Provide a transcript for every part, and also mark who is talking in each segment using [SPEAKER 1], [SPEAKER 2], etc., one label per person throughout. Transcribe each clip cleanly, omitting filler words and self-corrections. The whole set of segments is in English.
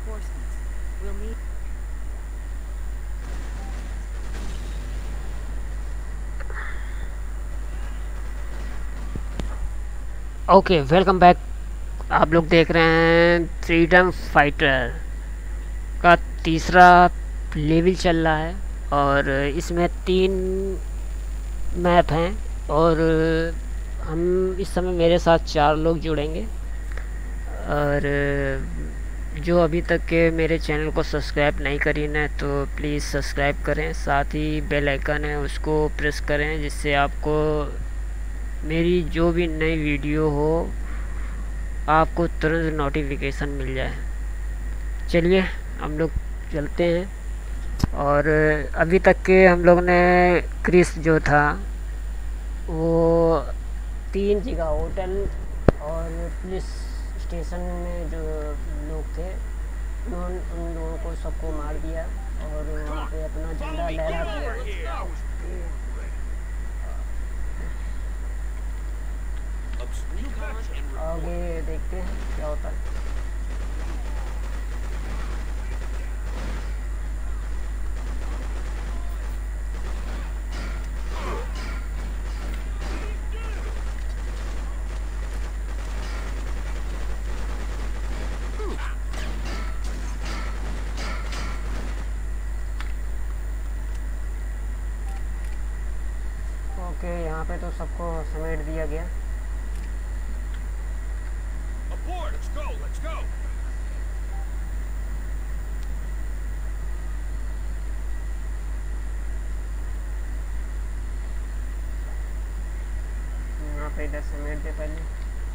[SPEAKER 1] reinforcements. We'll need.
[SPEAKER 2] Okay, welcome back. आप लोग देख रहे हैं फ्रीडम फाइटर का तीसरा लेवल चल रहा है और इसमें 3 मैप हैं और हम इस समय मेरे साथ 4 लोग जुड़ेंगे। और जो अभी तक के मेरे चैनल को सब्सक्राइब नहीं करी ना तो प्लीज़ सब्सक्राइब करें, साथ ही बेल आइकन है उसको प्रेस करें जिससे आपको मेरी जो भी नई वीडियो हो आपको तुरंत नोटिफिकेशन मिल जाए। चलिए हम लोग चलते हैं। और अभी तक के हम लोग ने क्रिस जो था वो 3 जगह होटल और पुलिस स्टेशन में जो लोग थे उन लोगों को सबको मार दिया और वहाँ पे अपना झंडा लहरा दिया। आगे देखते हैं क्या होता है। ओके, यहाँ पे तो सबको समेट दिया गया। यहाँ पे इधर समेट दे पहले।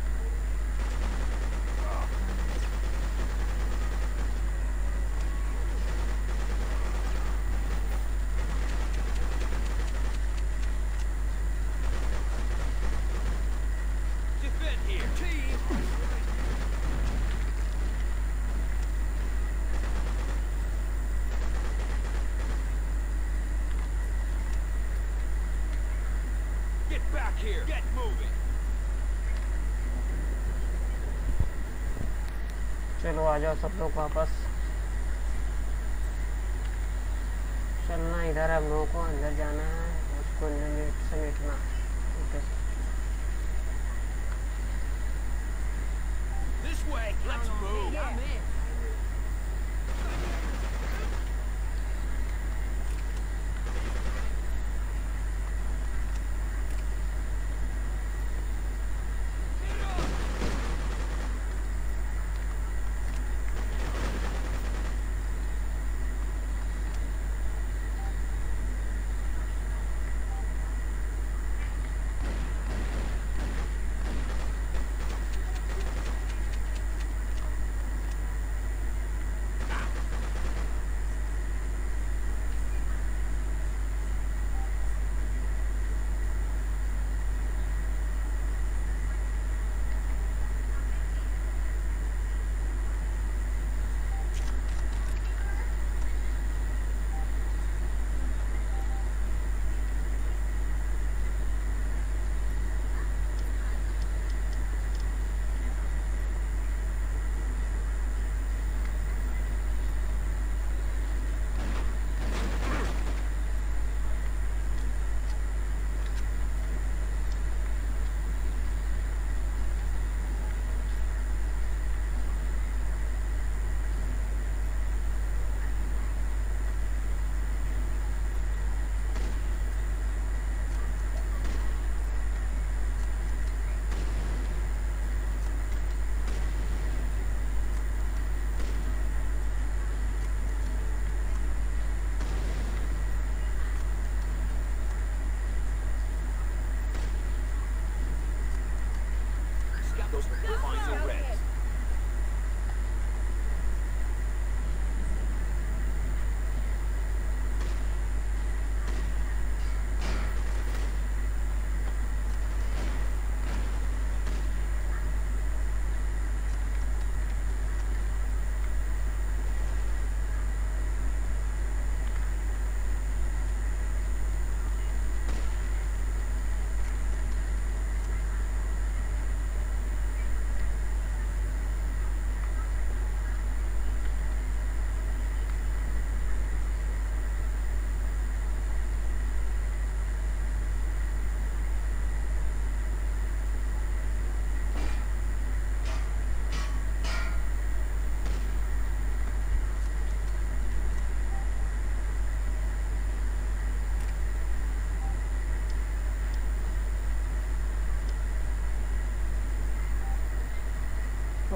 [SPEAKER 2] चलो आ जाओ सब लोग वापस। चलना इधर, हम लोगों को अंदर जाना है, उसको समेटना। ओके,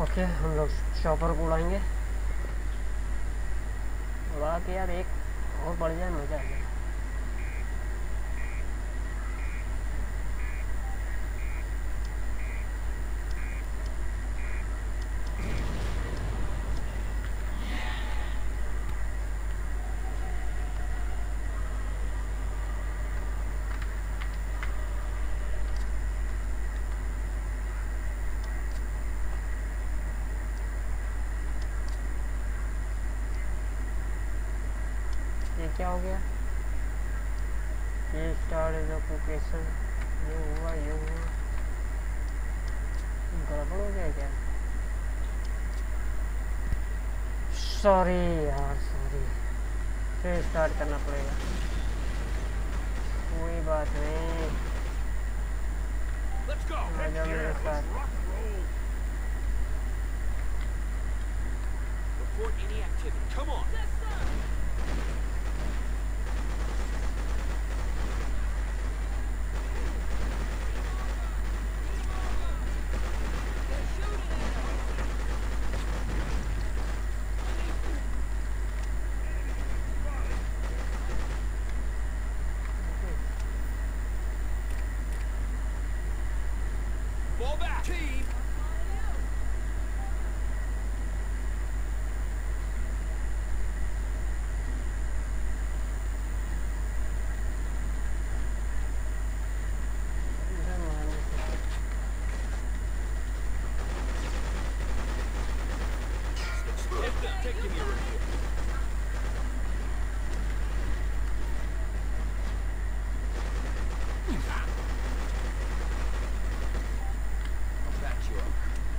[SPEAKER 2] ओके, हम लोग चॉपर को उड़ाएंगे। उड़ा के यार एक और बढ़ जाए, मज़ा आ जाए। ये क्या हो गया? ये स्टार्ट इज ऑक्यूपेशन, ये हुआ, ये हुआ, गड़बड़ हो गया क्या? सॉरी यार, सॉरी, फिर स्टार्ट करना पड़ेगा। कोई बात नहीं, आ जाओ मेरे साथ।
[SPEAKER 1] Report any activity. Come on. Yes, sir. Fall back. Team. Take them here. I'll back you up.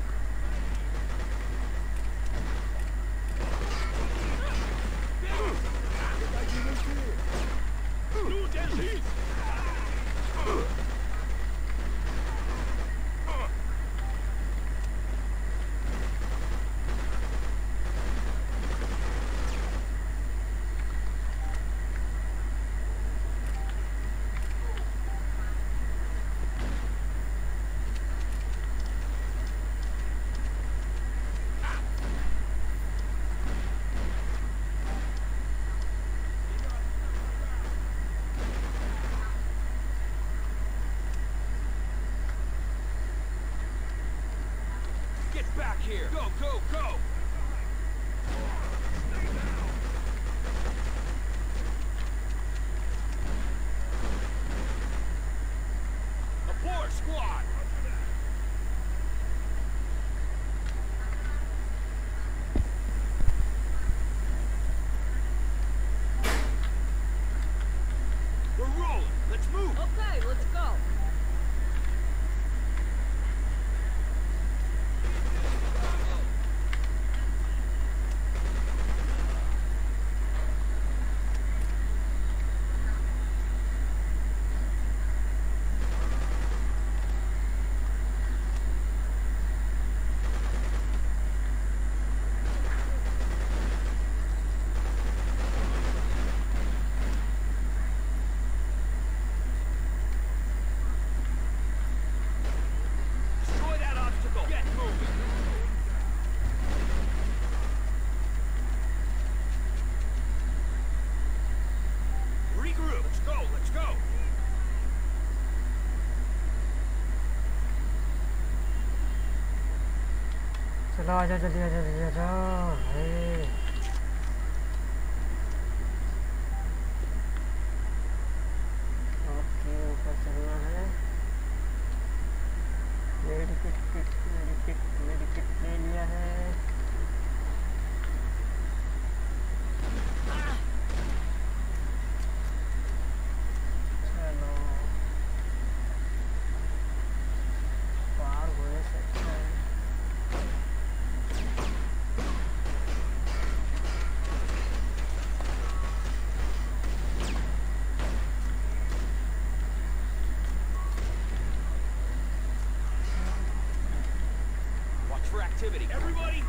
[SPEAKER 1] Get back here! Go, go, go! Abort, squad! We're rolling! Let's move!
[SPEAKER 3] Okay, let's go.
[SPEAKER 1] Destroy that obstacle! Get moving! Regroup! Let's go, let's go!
[SPEAKER 2] चलो आजा, जल्दी आजा, जल्दी आजा। Okay, ऊपर चलना है। Medkit ले लिया है। चलो, पार होने से अच्छा है।
[SPEAKER 1] Watch for activity. Everybody!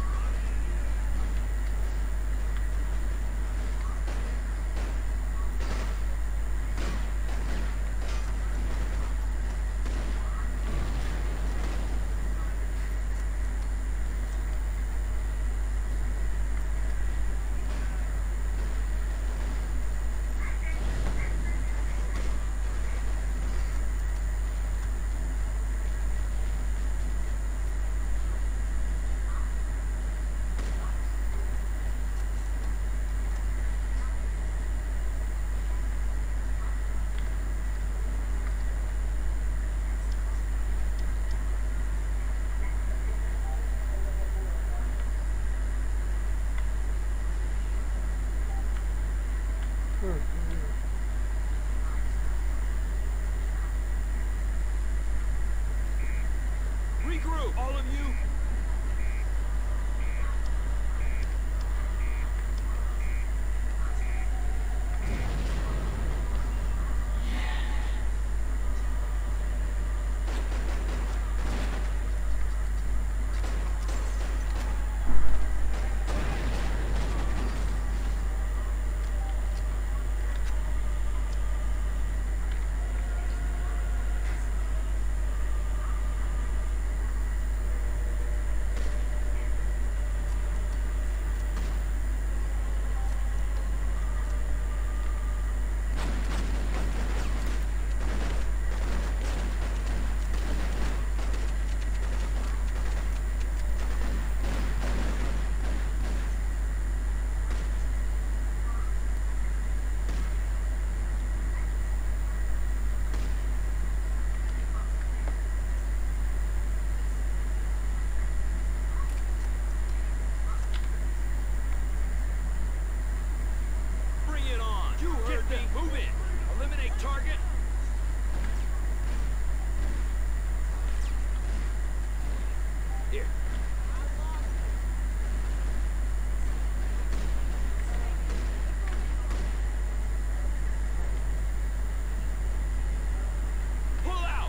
[SPEAKER 1] target? Here. Pull out!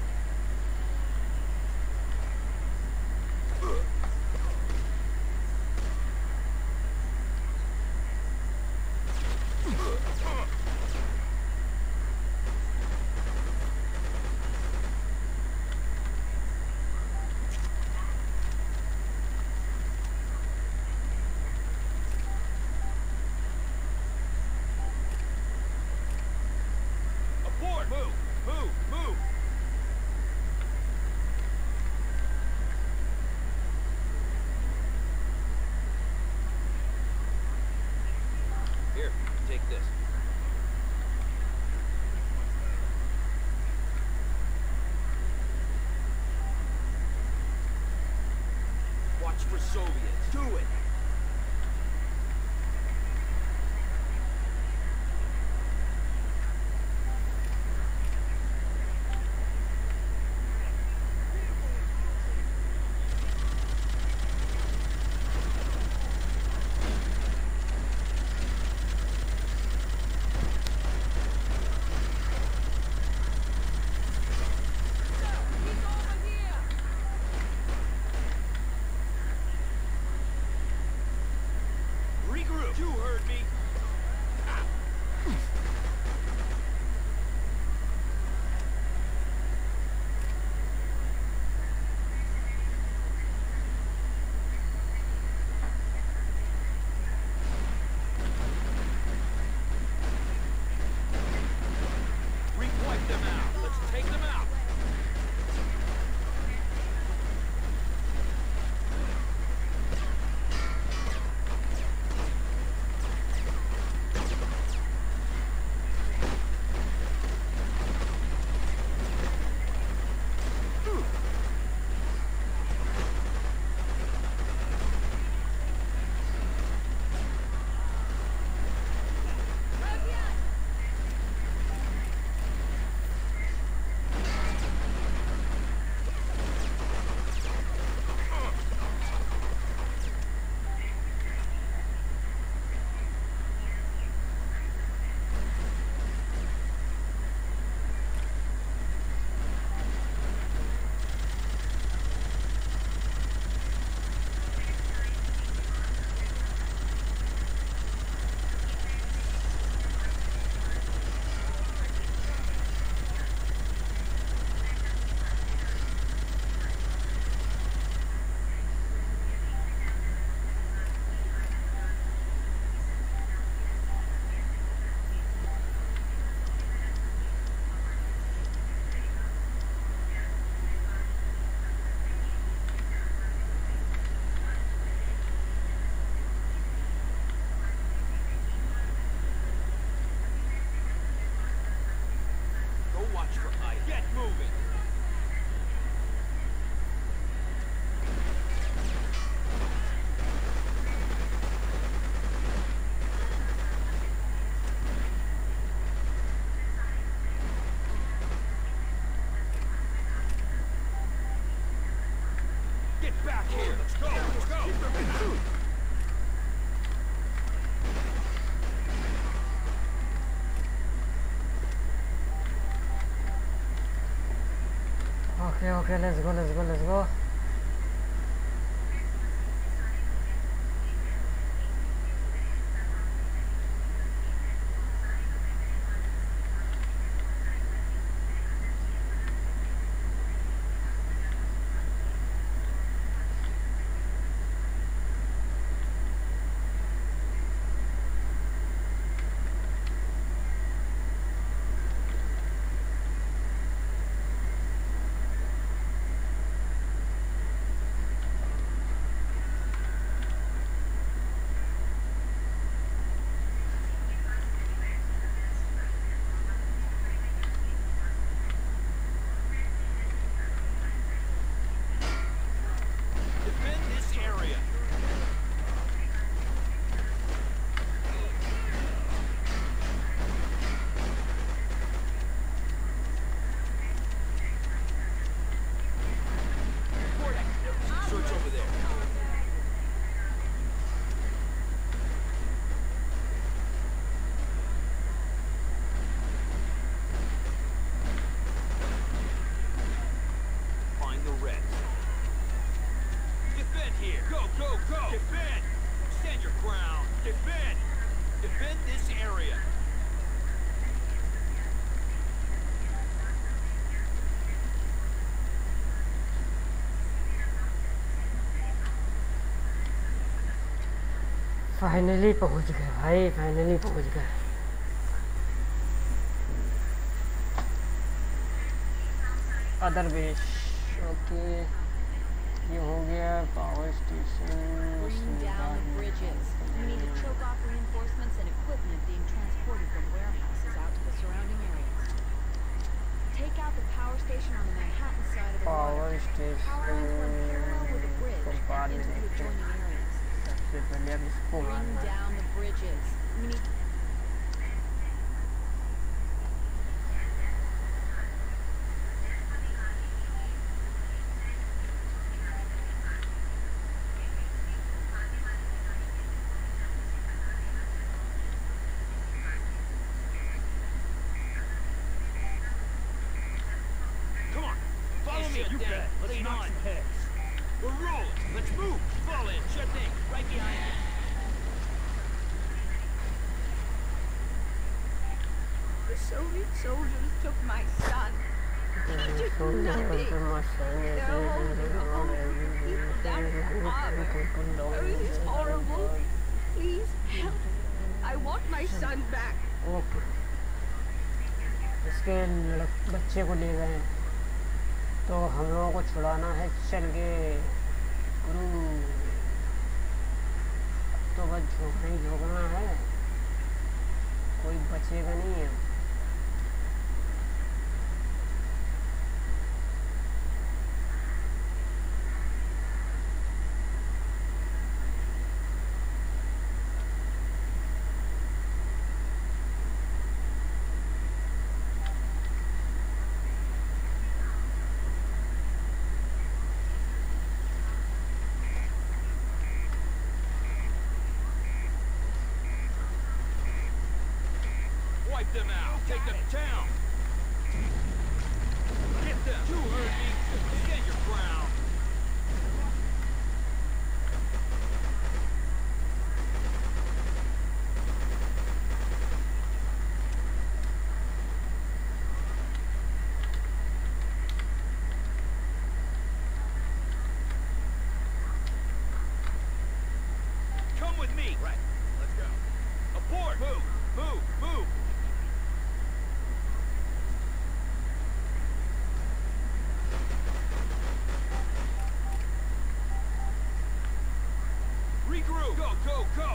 [SPEAKER 1] Abort! Move! Move! Move! Here, take this. Watch for Soviets. Do it! Regroup! You heard me! Wipe them out! Let's take them out! Get moving! Get back here! Let's go! Let's go!
[SPEAKER 2] Okay, let's go. Finally पहुंच गए भाई, finally पहुंच गए। Other base, okay ये हो गया power station.
[SPEAKER 3] Bring down the bridges. We need to choke off reinforcements and equipment being transported from warehouses out to the surrounding areas. Take out the power station on the Manhattan side of the water.
[SPEAKER 2] Power station
[SPEAKER 3] Power lines run parallel with the bridge and into the adjoining areas.
[SPEAKER 2] सबसे पहले अब इसको
[SPEAKER 3] Bring
[SPEAKER 2] मारना है।
[SPEAKER 3] down the bridges. We need
[SPEAKER 1] Come on, follow me. You bet. Let's knock some heads. We're rolling. Let's move. Fall in. Sure thing. Right behind you.
[SPEAKER 3] The Soviet soldiers took my son. He did nothing. They're holding all the people down in the harbor. Oh, this is horrible. Please help. I want my son back.
[SPEAKER 2] Okay, इसके बच्चे को ले गए तो हम लोगों को छुड़ाना है। चल गए गुरु, तो बस झोंकना ही झोंकना है, कोई बचेगा नहीं है।
[SPEAKER 1] Wipe them out. Take them down. Get them. You heard me. Stand your ground. Come with me. Right. Let's go. Abort. Move. Move. Move. Regroup. Go, go, go.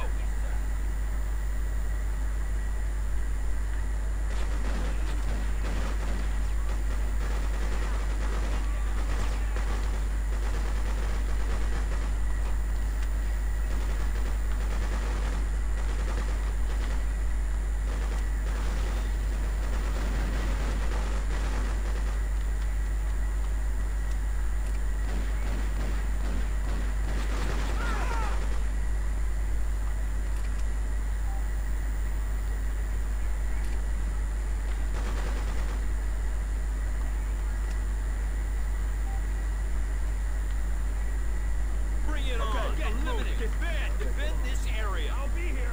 [SPEAKER 1] Bring it on. Get moving. Defend. Defend this area. I'll be here.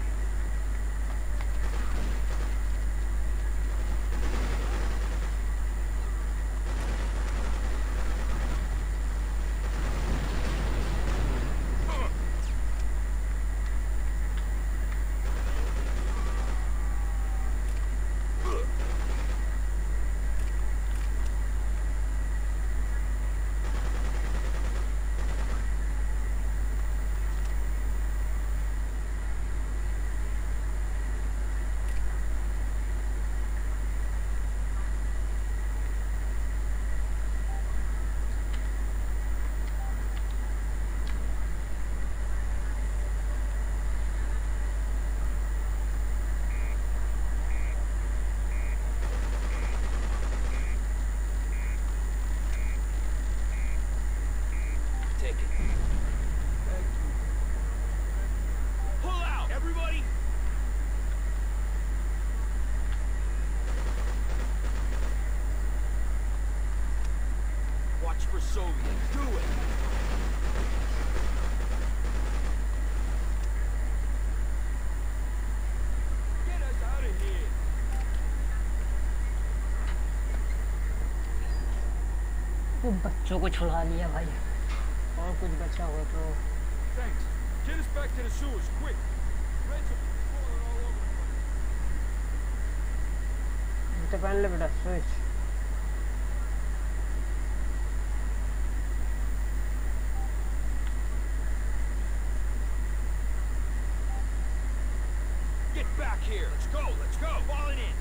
[SPEAKER 1] Take it. Thank you. Pull out, everybody. Watch for Soviets. Do it. Get us out of here.
[SPEAKER 2] वो बच्चों को छुड़ा लिया भाई, और कुछ बचा हो तो
[SPEAKER 1] Thanks. Get us back to the sewers, quick. Reds will be falling all over the place.
[SPEAKER 2] तो पहन ले बेटा switch.
[SPEAKER 1] Get back here. Let's go, let's go. Falling in.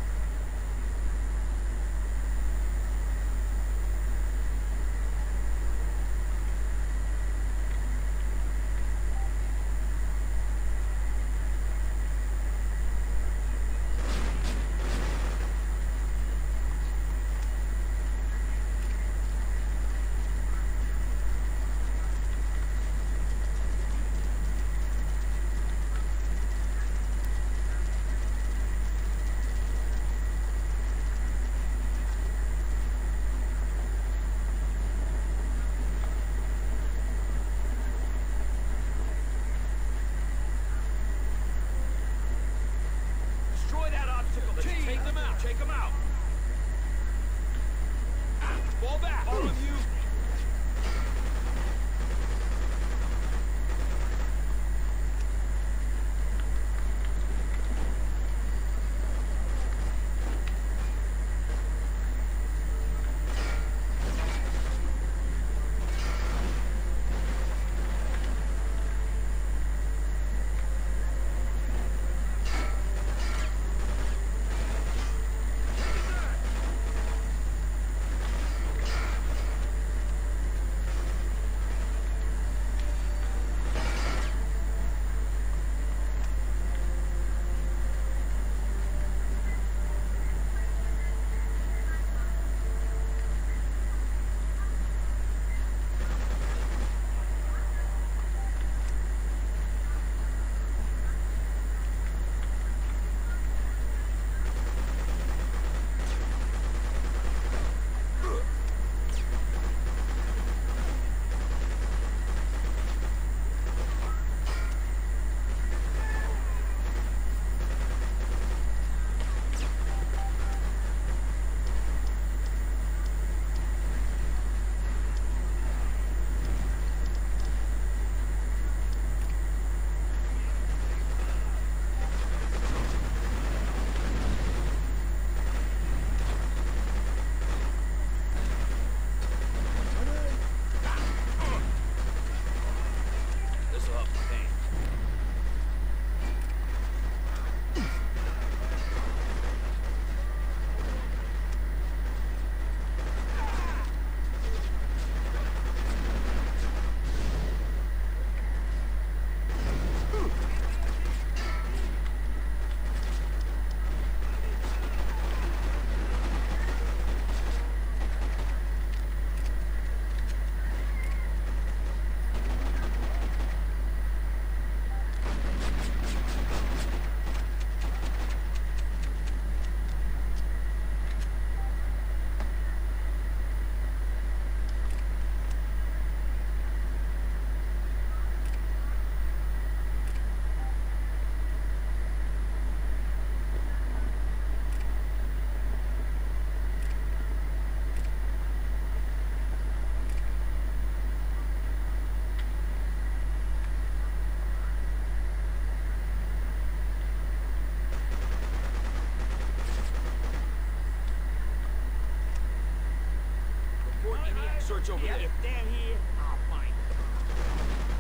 [SPEAKER 1] Take them out. Take them out. Fall back, all of you. Search over there.
[SPEAKER 4] If they're here, I'll find them.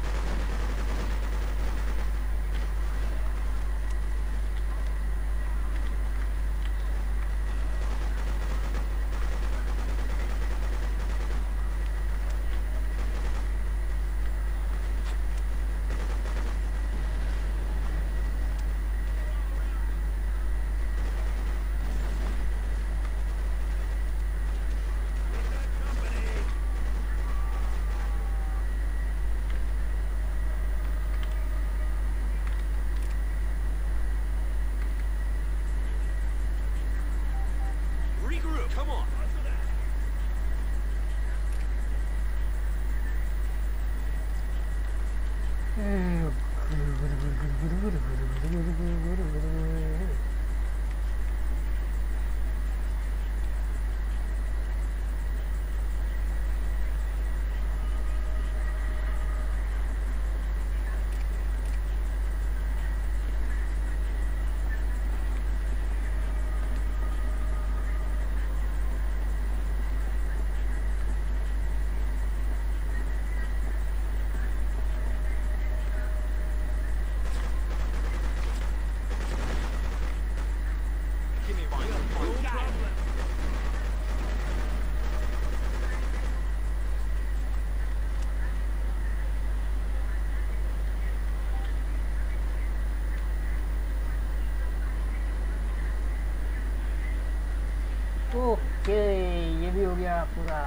[SPEAKER 2] Okay, ये भी हो गया पूरा।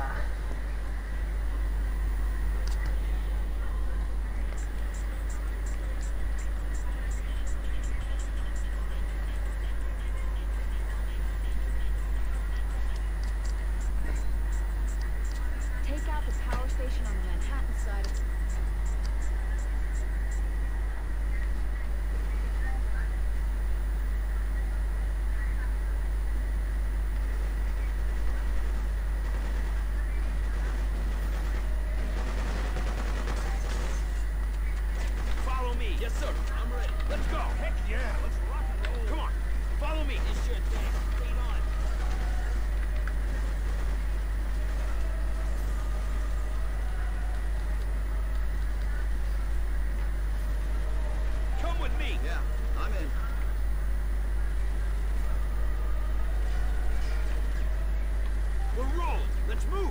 [SPEAKER 3] Take out the power station on the Manhattan side of
[SPEAKER 1] Follow me. Yes, sir. I'm ready. Let's go. Heck yeah. Let's rock and roll. Come on. Follow me. This sure thing. Lead on. Come with me.
[SPEAKER 5] Yeah, I'm in.
[SPEAKER 1] We're rolling. Let's move.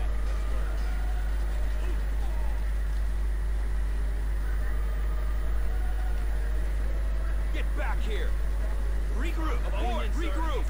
[SPEAKER 1] Get back here. Regroup. Aboard. Regroup.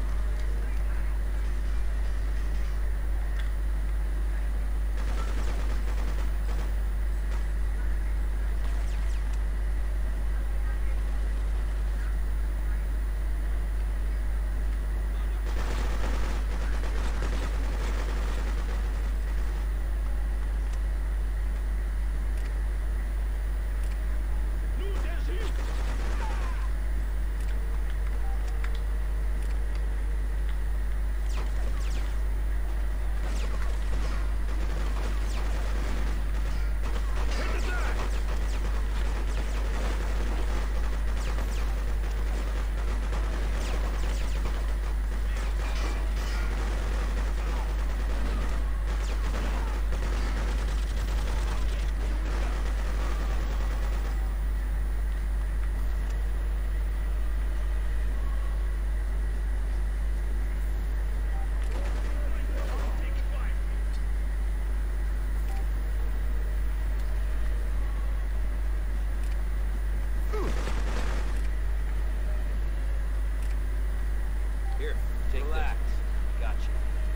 [SPEAKER 1] Here, take Relax. Gotcha.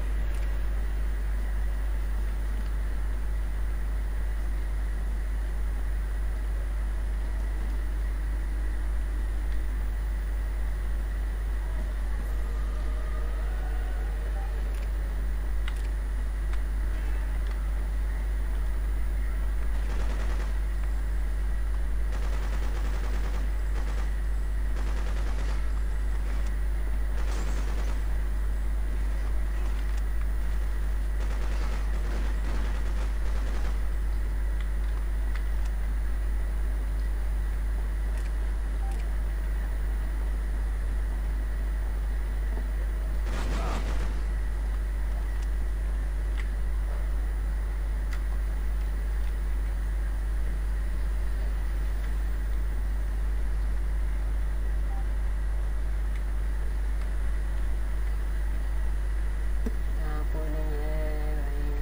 [SPEAKER 2] यहाँ कोई नहीं है भाई।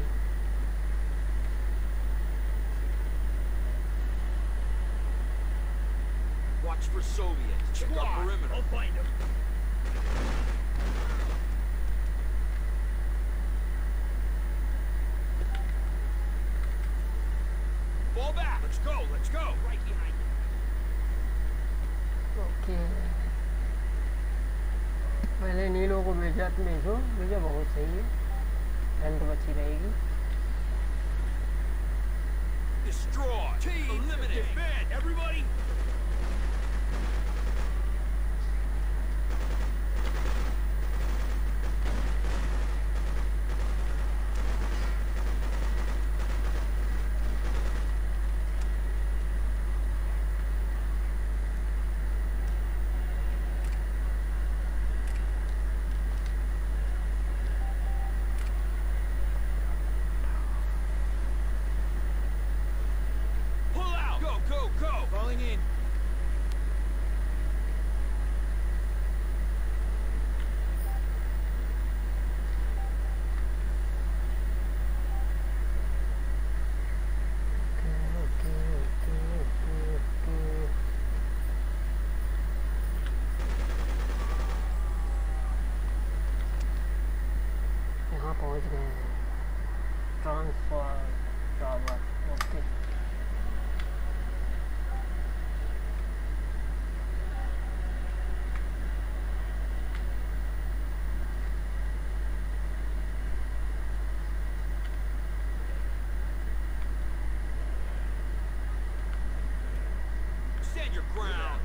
[SPEAKER 1] Watch for Soviets. Check our perimeter.
[SPEAKER 4] I'll find him.
[SPEAKER 1] Fall back. Let's go. Let's go. Right behind you.
[SPEAKER 2] Okay, पहले नीलों को भेजा बहुत सही है, हेल्थ बची रहेगी।
[SPEAKER 1] Destroy. Team. Eliminate. Defend. Everybody. Pull out. Go, go, go. Falling in.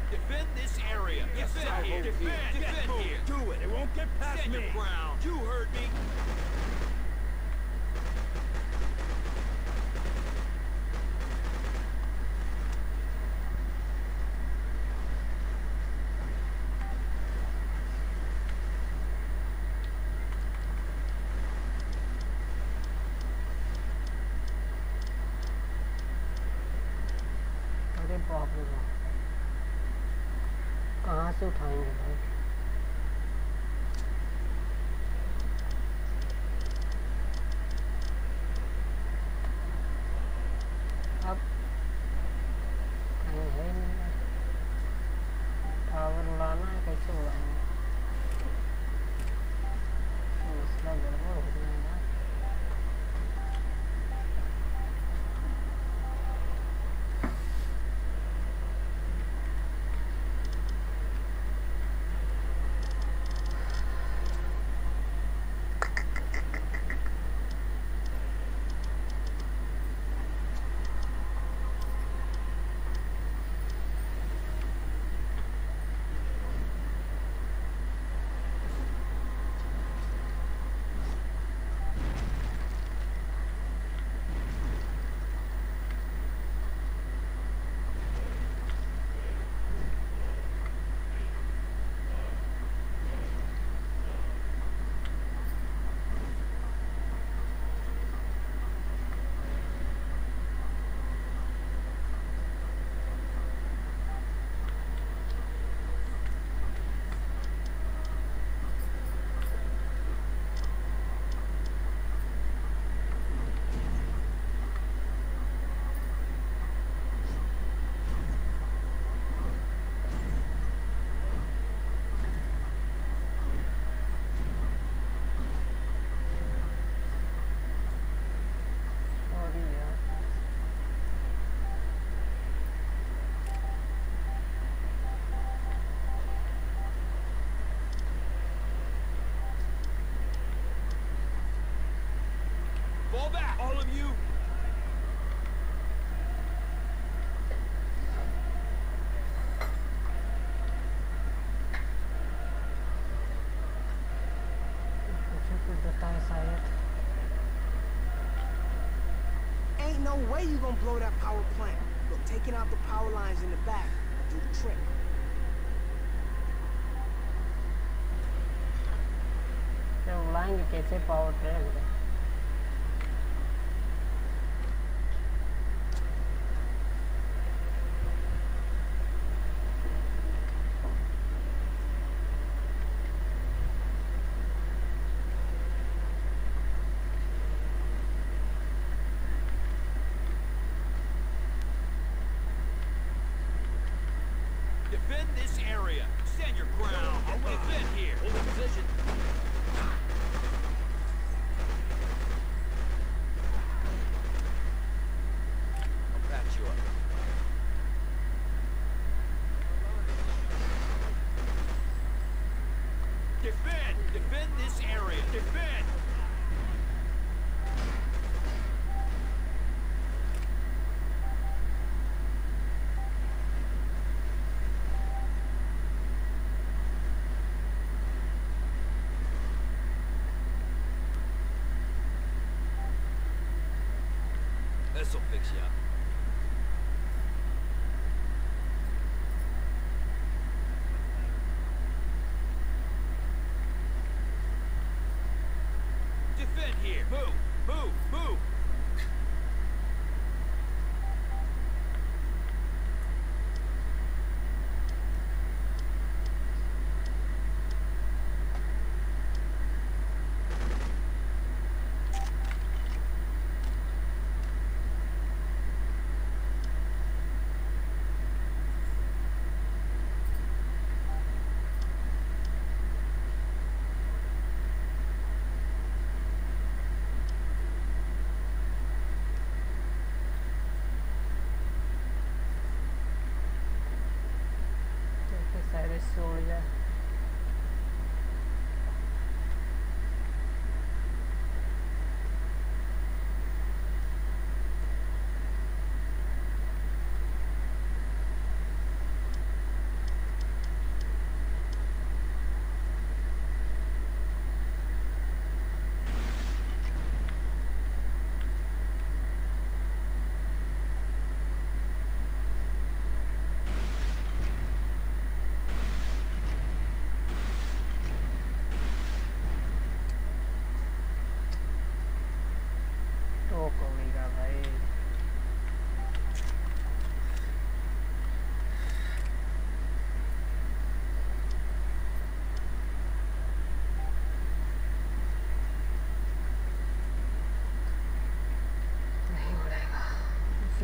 [SPEAKER 1] Defend this area. Defend here. Defend here.
[SPEAKER 4] Do it. It won't get past
[SPEAKER 1] Stand
[SPEAKER 4] me.
[SPEAKER 1] your ground. You heard me.
[SPEAKER 2] अरे बाप रे बाप, कहाँ से उठाएंगे भाई? अब कहीं है नहीं, टावर उड़ाना है, कैसे उड़ाएंगे? मसला गड़बड़ हो गया यार।
[SPEAKER 1] Fall back, all of you.
[SPEAKER 5] Ain't no way you gonna blow that power plant. Look, taking out the power lines in the back will do the trick.
[SPEAKER 2] तो उड़ाएंगे कैसे power train?
[SPEAKER 1] Defend this area. Stand your ground. Defend here. Hold the position. I'll patch you up. Defend! Defend this area! Defend! This'll fix you up. Defend here! Move! Move! Move!
[SPEAKER 2] छोड़ जाए।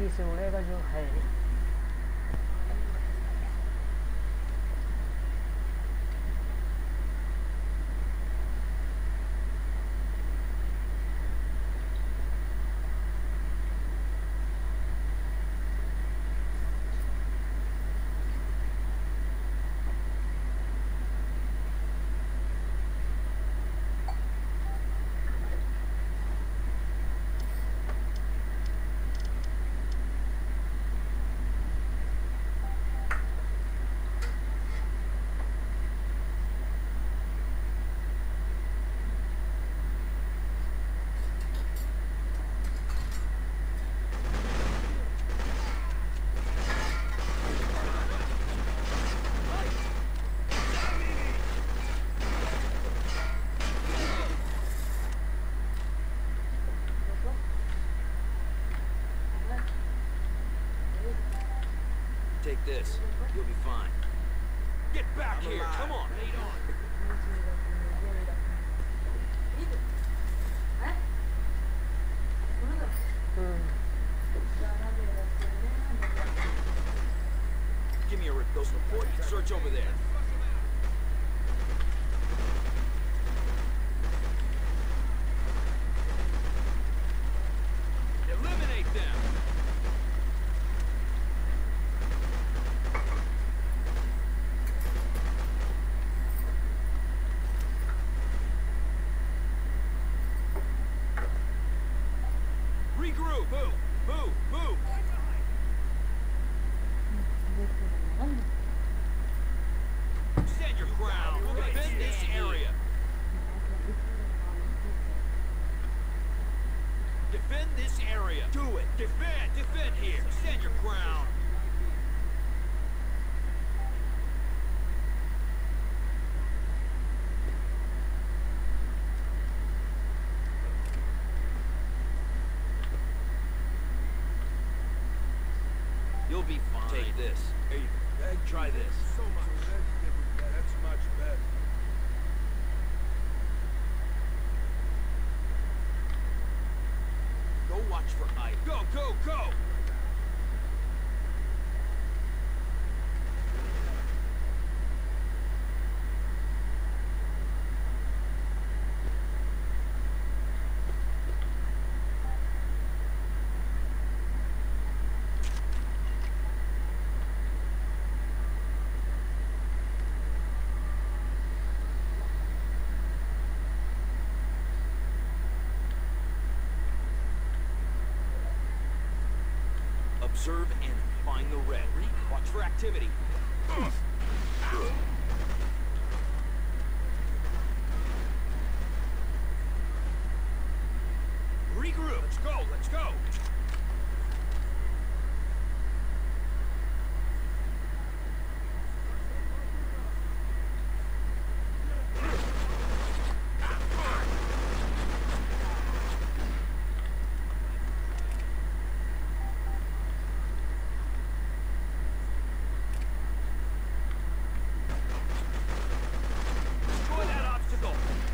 [SPEAKER 2] तेज़ी से उड़ेगा जो है।
[SPEAKER 1] Take this. You'll be fine. Get back here. Come on. Lead on. Give me those reports. Search over there. Eliminate them. Regroup. Move. Move. Move. Stand your ground. Defend this area. Defend this area. Do it. Defend. Defend here. Stand your ground. You'll be fine. Take this. Here you go. Try this.
[SPEAKER 6] So much. That's much better.
[SPEAKER 1] Go watch for Ike. Go, go, go! Observe and find the red. Watch for activity. Regroup. Let's go. Let's go. Destroy that obstacle.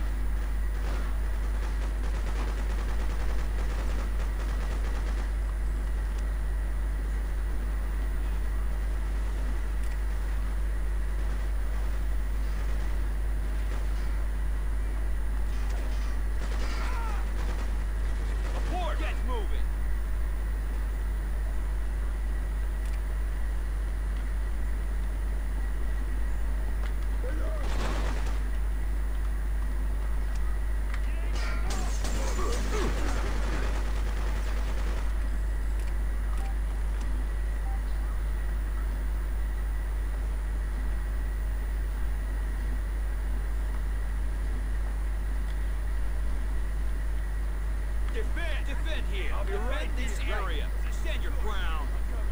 [SPEAKER 1] Abort. Get moving. Defend! Defend here! Defend this area! Stand your ground!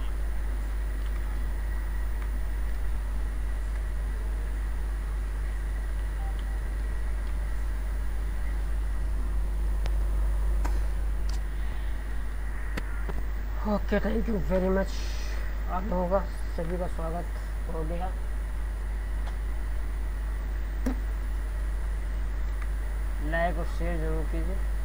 [SPEAKER 2] Okay, thank you very much. आप लोगों का सभी का स्वागत हो गया। Like और share जरूर कीजिए।